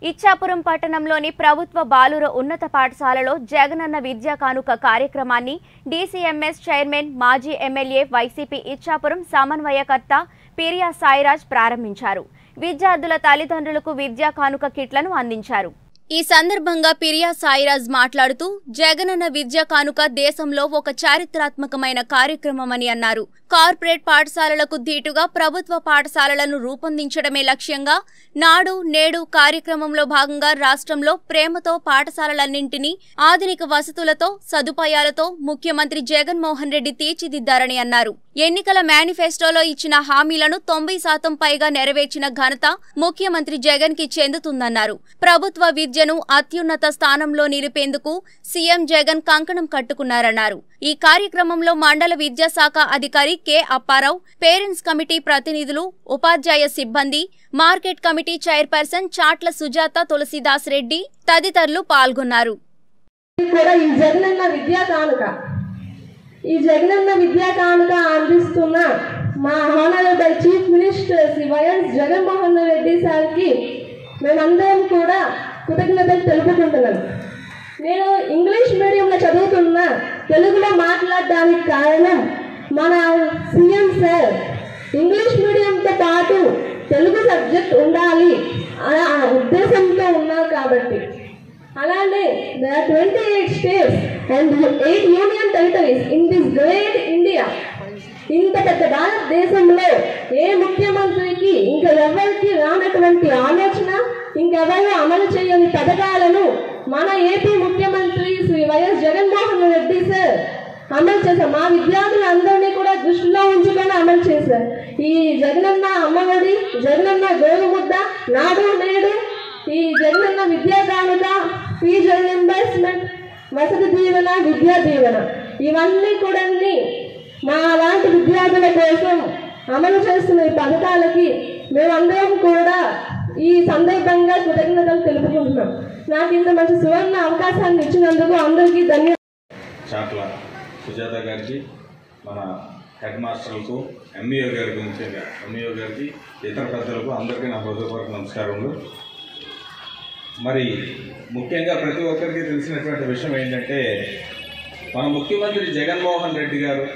ఇచ్చాపురం పట్టణంలోని ప్రభుత్వ బాలుర ఉన్నత పాఠశాలలో జగనన్న విద్యా కానుక కార్యక్రమాన్ని డీసీఎంఎస్ చైర్మన్ మాజీ ఎమ్మెల్యే వైసీపీ ఇచ్చాపురం సమన్వయకర్త పిరియా సాయిరాజ్ ప్రారంభించారు. విద్యార్థుల తల్లిదండ్రులకు విద్యా కానుక కిట్లను అందించారు. ఈ సందర్భంగా పిరియా సాయిరాజ్ మాట్లాడుతూ జగనన్న విద్యా కానుక దేశంలో ఒక చారిత్రాత్మకమైన కార్యక్రమమని అన్నారు. కార్పొరేట్ పాఠశాలలకు ధీటుగా ప్రభుత్వ పాఠశాలలను రూపొందించడమే లక్ష్యంగా నాడు నేడు కార్యక్రమంలో భాగంగా రాష్ట్రంలో ప్రేమతో పాఠశాలలన్నింటినీ ఆధునిక వసతులతో సదుపాయాలతో ముఖ్యమంత్రి జగన్మోహన్ రెడ్డి తీర్చిదిద్దారని అన్నారు. ఎన్నికల మేనిఫెస్టోలో ఇచ్చిన హామీలను 90% పైగా నెరవేర్చిన ఘనత ముఖ్యమంత్రి జగన్ కి చెందుతుందన్నారు. ప్రభుత్వ విద్యను అత్యున్నత స్థానంలో నిలిపేందుకు సీఎం జగన్ కంకణం కట్టుకున్నారన్నారు. ఈ కార్యక్రమంలో మండల విద్యాశాఖ అధికారి కె అప్పారావు, పేరెంట్స్ కమిటీ ప్రతినిధులు, ఉపాధ్యాయ సిబ్బంది, market committee chairperson Chatla Sujatha Tulasidas Reddy తదితరులు పాల్గొన్నారు. ఈ జగనన్న విద్యా కానుక అందిస్తున్న మా honourable chief minister Shri YS Jaganmohan Reddy సార్కి మేమందరం కూడా కృతజ్ఞతలు తెలుపుకుంటున్నాను. నేను ఇంగ్లీష్ మీడియంలో చదువుతున్నా, తెలుగులో మాట్లాడడానికి కారణం మన సీఎం సార్ ఇంగ్లీష్ మీడియంతో పాటు తెలుగు సబ్జెక్ట్ ఉండాలి అనే ఉద్దేశంతో ఉన్నారు. కాబట్టి అలానే there are 28 states and 8 union territories in this great India. ఇంత పెద్ద భారతదేశంలో ఏ ముఖ్యమంత్రికి ఇంకా ఎవరికి రానటువంటి ఆలోచన, ఇంకెవరు అమలు చేయని పథకాలను మన ఏపీ ముఖ్యమంత్రి శ్రీ వైఎస్ జగన్మోహన్ రెడ్డి సార్ అమలు చేశారు. మా విద్యార్థులందరినీ కూడా దృష్టిలో ఉంచుకొని అమలు చేశారు. ఈ జగనన్న అమ్మఒడి, జగనన్న గోరుముద్ద, నాడు నేడు, ఈ జగనన్న విద్యా కానుక, ఫీజు రీయింబర్స్మెంట్, వసతి దీవెన, విద్యా దీవెన, ఇవన్నీ కూడా మా లాంటి విద్యార్థుల కోసం అమలు చేస్తున్న ఈ పథకాలకి మేమందరం కూడా ఈ సందర్భంగా కృతజ్ఞతలు తెలుపుకుంటున్నాం. నాకు ఇంత మంచి సువర్ణ అవకాశాన్ని ఇచ్చినందుకు అందరికీ ధన్యవాదాలు. చాట్ల సుజాత గారికి, మన హెడ్ మాస్టర్లకు, ఎంఈఓ గారికి, ఇతర పెద్దలకు అందరికీ నా హృదయపూర్వక నమస్కారములు. మరి ముఖ్యంగా ప్రతి ఒక్కరికి తెలిసినటువంటి విషయం ఏంటంటే, మన ముఖ్యమంత్రి జగన్మోహన్ రెడ్డి గారు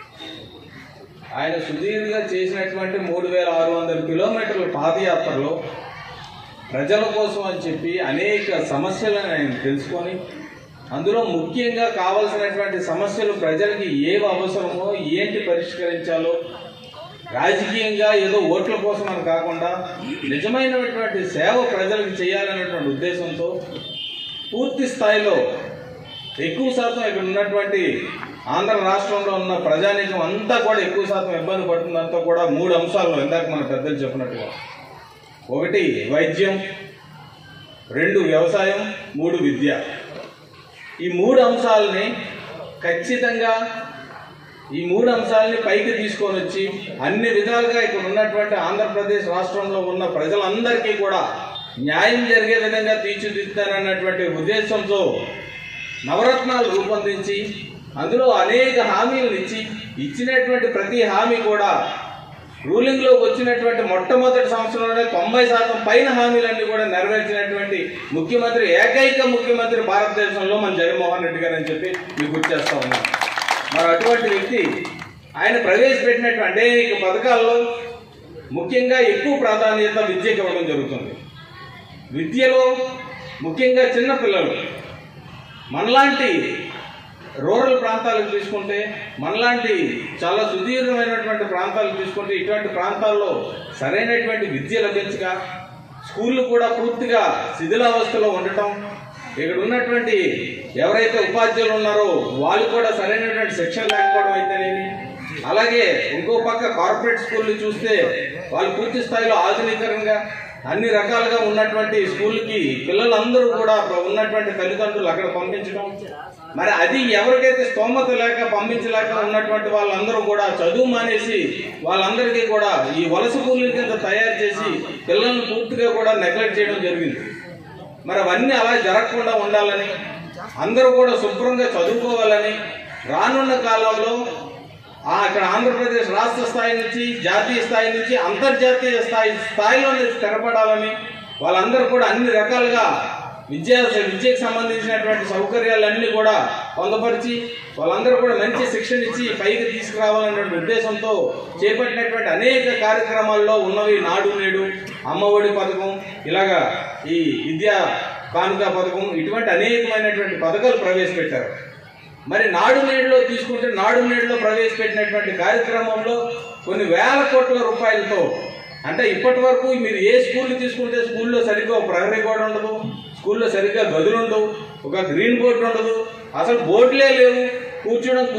ఆయన సుదీర్ఘంగా చేసినటువంటి 3600 కిలోమీటర్ల పాదయాత్రలో ప్రజల కోసం అని చెప్పి అనేక సమస్యలను ఆయన తెలుసుకొని, అందులో ముఖ్యంగా కావాల్సినటువంటి సమస్యలు ప్రజలకి ఏవి అవసరమో, ఏంటి పరిష్కరించాలో, రాజకీయంగా ఏదో ఓట్ల కోసం అని కాకుండా నిజమైనటువంటి సేవ ప్రజలకు చేయాలనేటువంటి ఉద్దేశంతో పూర్తి స్థాయిలో ఎక్కువ శాతం ఇక్కడ ఉన్నటువంటి ఆంధ్ర రాష్ట్రంలో ఉన్న ప్రజానీకం అంతా కూడా ఎక్కువ శాతం ఇబ్బంది పడుతుందంతా కూడా 3 అంశాల్లో, ఇందాక మన పెద్దలు చెప్పినట్టుగా, 1 వైద్యం, 2 వ్యవసాయం, 3 విద్య. ఈ 3 అంశాలని ఖచ్చితంగా ఈ 3 అంశాలని పైకి తీసుకొని వచ్చి అన్ని విధాలుగా ఇక్కడ ఉన్నటువంటి ఆంధ్రప్రదేశ్ రాష్ట్రంలో ఉన్న ప్రజలందరికీ కూడా న్యాయం జరిగే విధంగా తీర్చిదిద్దారన్నటువంటి ఉద్దేశంతో నవరత్నాలు రూపొందించి అందులో అనేక హామీలను ఇచ్చినటువంటి ప్రతి హామీ కూడా రూలింగ్లోకి వచ్చినటువంటి మొట్టమొదటి సంవత్సరంలోనే 90% పైన హామీలన్నీ కూడా నెరవేర్చినటువంటి ముఖ్యమంత్రి, ఏకైక ముఖ్యమంత్రి భారతదేశంలో మన జగన్మోహన్ రెడ్డి గారు అని చెప్పి మీకు గుర్తు చేస్తా ఉన్నాం. మరి అటువంటి వ్యక్తి ఆయన ప్రవేశపెట్టినటువంటి అనేక పథకాల్లో ముఖ్యంగా ఎక్కువ ప్రాధాన్యత విద్యకి ఇవ్వడం జరుగుతుంది. విద్యలో ముఖ్యంగా చిన్నపిల్లలు, మనలాంటి రూరల్ ప్రాంతాలకు తీసుకుంటే, మనలాంటి చాలా సుదీర్ఘమైనటువంటి ప్రాంతాలు తీసుకుంటే, ఇటువంటి ప్రాంతాల్లో సరైనటువంటి విద్య లభించక స్కూళ్ళు కూడా పూర్తిగా శిథిలావస్థలో ఉండటం, ఇక్కడ ఉన్నటువంటి ఎవరైతే ఉపాధ్యాయులు ఉన్నారో వాళ్ళు కూడా సరైనటువంటి శిక్షణ లేకపోవడం అయితేనేమి, అలాగే ఇంకో పక్క కార్పొరేట్ స్కూళ్ళు చూస్తే వాళ్ళు పూర్తి స్థాయిలో ఆధునికంగా అన్ని రకాలుగా ఉన్నటువంటి స్కూల్కి పిల్లలందరూ కూడా ఉన్నటువంటి తల్లిదండ్రులు అక్కడ పంపించడం, మరి అది ఎవరికైతే స్తోమత లేక పంపించలేక ఉన్నటువంటి వాళ్ళందరూ కూడా చదువు మానేసి వాళ్ళందరికీ కూడా ఈ వలస కూలీల కింద తయారు చేసి పిల్లల్ని పూర్తిగా కూడా నెగ్లెక్ట్ చేయడం జరిగింది. మరి అవన్నీ అలా జరగకుండా ఉండాలని, అందరూ కూడా శుభ్రంగా చదువుకోవాలని, రానున్న కాలంలో అక్కడ ఆంధ్రప్రదేశ్ రాష్ట్ర స్థాయి నుంచి, జాతీయ స్థాయి నుంచి, అంతర్జాతీయ స్థాయిలో స్థిరపడాలని వాళ్ళందరూ కూడా అన్ని రకాలుగా విద్యకు సంబంధించినటువంటి సౌకర్యాలన్నీ కూడా పొందపరిచి వాళ్ళందరూ కూడా మంచి శిక్షణ ఇచ్చి పైకి తీసుకురావాలనే ఉద్దేశంతో చేపట్టినటువంటి అనేక కార్యక్రమాల్లో ఉన్నవి నాడు నేడు, అమ్మఒడి పథకం, ఇలాగా ఈ విద్యా కానుక పథకం, ఇటువంటి అనేకమైనటువంటి పథకాలు ప్రవేశపెట్టారు. మరి నాడు నేడులో తీసుకుంటే నాడు నేడులో ప్రవేశపెట్టినటువంటి కార్యక్రమంలో కొన్ని వేల కోట్ల రూపాయలతో, అంటే ఇప్పటి వరకు మీరు ఏ స్కూల్ తీసుకుంటే స్కూల్లో సరిగ్గా ఒక ప్రహరీ గోడ ఉండదు, స్కూల్లో సరిగ్గా గదులు ఉండవు, ఒక గ్రీన్ బోర్డు ఉండదు, అసలు బోర్డులే లేవు, కూర్చోడం